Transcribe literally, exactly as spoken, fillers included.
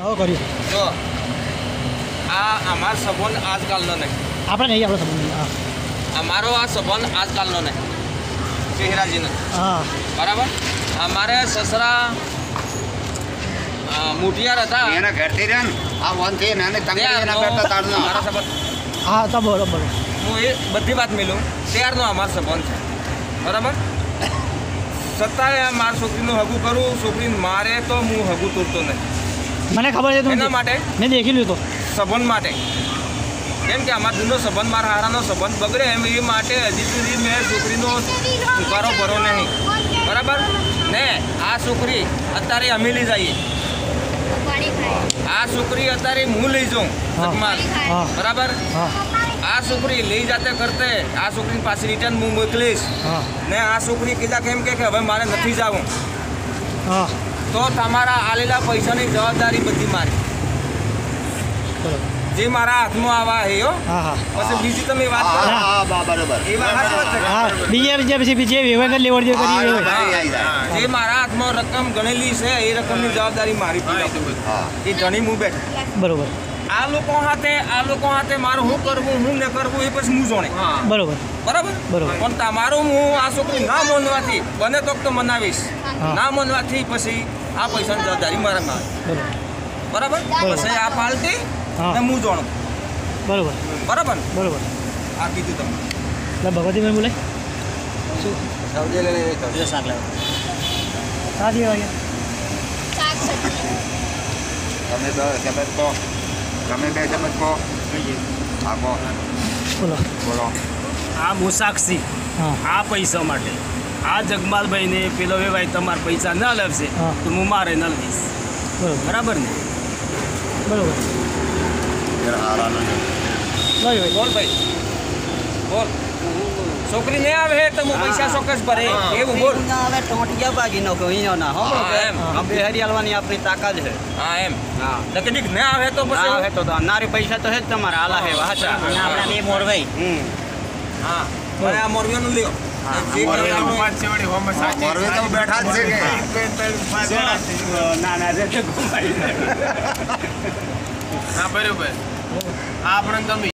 હા કર્યું જો આ અમારો સંબંધ આજકાલનો નહીં, આપણે નહીં આપણો સંબંધ. હા અમારો આ સંબંધ આજકાલનો નહીં, ચહેરાજીનો. હા બરાબર. અમારે સસરા મુઠિયાર હતા એના ઘરથી રહ્યા ને આ વન થી નાને તંગડી એના કરતા તારનો મારા સંબંધ હા તો બોલો બોલો. હું એ બધી વાત મિલું ત્યારનો અમારો સંબંધ છે. બરાબર. છતાંય મારી છોકરીનું હગું કરું, છોકરીને મારે તો હું હગું તોડતો નહીં. મને ખબર છે એના માટે મેં દેખી લીધો સંબંધ માટે, કેમ કે અમારા દૂધનો સંબંધ મારા હારાનો સંબંધ બગડે એમ એ માટે હજી સુધી મેં છોકરીનો ઉકારો ભરો નહીં. બરાબર ને આ છોકરી અત્યારે અમે લઈ જઈએ, આ છોકરી અત્યારે હું લઈ જાઉં જગમાલ. હા બરાબર. હા આ છોકરી લઈ જાતે કરતે આ છોકરીની પાસે રિટર્ન હું મોકલીશ હા ને આ છોકરી કીધા કેમ કે હવે મારે નથી જવું, હા તો તમારા આલેલા પૈસાની જવાબદારી બધી મારી, બરોબર. જે મારા હાથમાં આવા હે હો. હા હા પછી બીજી તમે વાત કરો હા હા બા- બરોબર એ વાત સાચી વાત છે. હા બીજે બીજે પછી બીજે વ્યવહાર લેવડ દેવડ કરી હા, હોય. હા. જે મારા હાથમાં રકમ ગણેલી છે એ રકમની જવાબદારી મારી પૂરી. હા એ જણી હું બેઠ બરોબર આ લોકો હાથે આ લોકો હાથે મારું શું કરવું હું ન કરવું એ પછી હું જોણે. બરોબર બરાબર. બરોબર. પણ તમારું હું આ છોકરી ના માનવાથી બને તો તો મનાવીશ, હા. ના માનવાથી પછી આ પૈસાની જવાબદારી મારા માં બરોબર બરાબર. પછી આ પાલટી હા. ને હું જોણું. બરોબર બરાબર. બરોબર. આ કીધું તમે. એટલે ભગવતી મેં બોલાય શું સૌદી લઈને સૌદી શાક લાવો. સાદી વાગે તમે તો સમજ કહો, તમે બે સમજ કહો. હા કહો બોલો. બોલો. આ મુસાક્ષી હા આ પૈસા માટે આ જગમાલભાઈને પેલો વેવાય તમારા પૈસા ન લાવશે હા. તો હું મારે ન લઈશ. બરોબર બરાબર ને? બરોબર લઈ ભાઈ બોલ ભાઈ બોલ. છોકરી નહીં આવે તો હું પૈસા ચોક્કસ ભરે એવું બોલ. હવે ટોટિયા બાજી નાખો અહીંયા ના હો હા, એમ. આ બે હરિયાળવાની આપણી તાકાત છે. હા એમ. હા નકડીક ના આવે તો ના પછી હવે તો નારી પૈસા તો હે જ તમારા આલા હે વાચા અને આપણા બે મોરવાઈ હમ હા મને આ મોરબીનું લ્યો. જે કરવાનું હોય. મોરબી તો બેઠા જ છે કે ના ના જે ગુમાઈ ના બરોબર આપણે તમે